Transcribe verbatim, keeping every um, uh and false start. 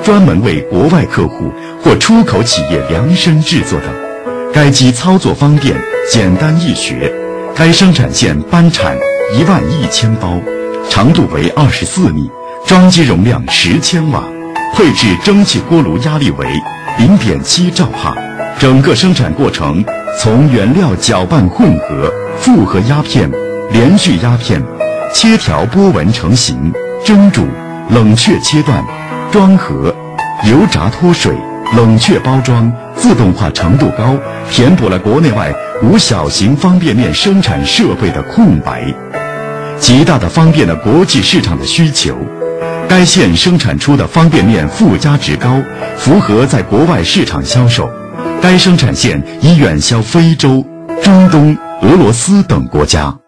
专门为国外客户或出口企业量身制作的。该机操作方便、简单易学。该生产线班产一万一千包，长度为二十四米，装机容量十千瓦，配置蒸汽锅炉，压力为零点七兆帕。整个生产过程从原料搅拌混合、复合压片、连续压片、切条波纹成型、蒸煮、冷却切断、装盒、油炸脱水、冷却包装，自动化程度高，填补了国内外无小型方便面生产设备的空白，极大地方便了国际市场的需求。该线生产出的方便面附加值高，符合在国外市场销售。该生产线已远销非洲、中东、俄罗斯等国家。